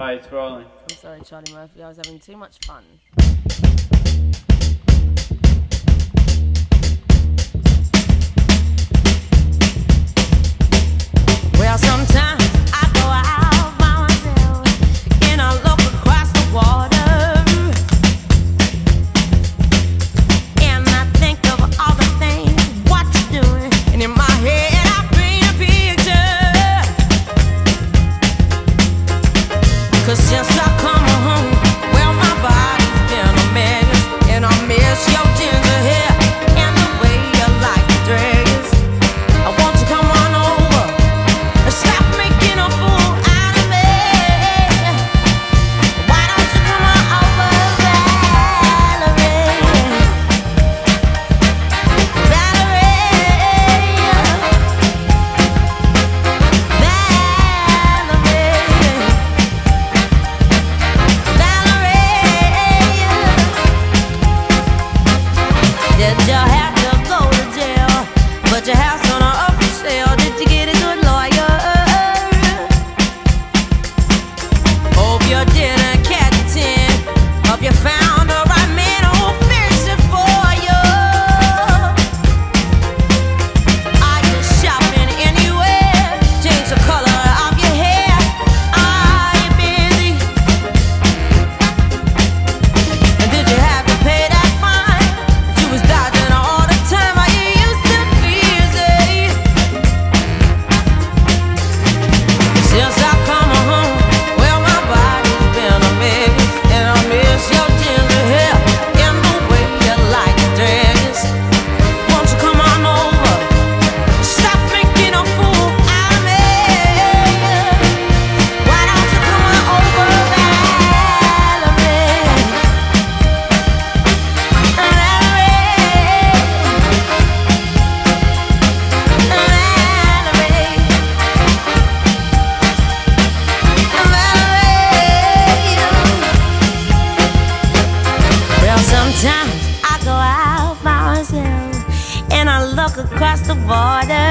Hi, it's rolling. I'm sorry, Charlie Murphy. I was having too much fun. Well, sometimes I go out by myself and I look across the water, and I think of all the things what you're doing, and in my head I paint a picture. 'Cause since I come home, well, my body's been a mess, and I miss your ginger hair and the way you like to dress. I want to come on over and stop making a fool out of me. Why don't you come on over, Valerie? Did you have to go to jail? But your house on a up for sale. Did you get a good lawyer? Hope you didn't catch a 10. Hope you found the right man who'll fix it for you. Are you shopping anywhere? Change the color of your hair. Are you busy? And did you have to pay that fine? You was dodging all the time. Are you used to busy? Since I come home, well, my body's been a mess, and I miss your ginger hair and the way you like to dress. Won't you come on over? Stop making a fool out of me. Why don't you come on over, Valerie? Well, sometimes I go out by myself and I look across the border,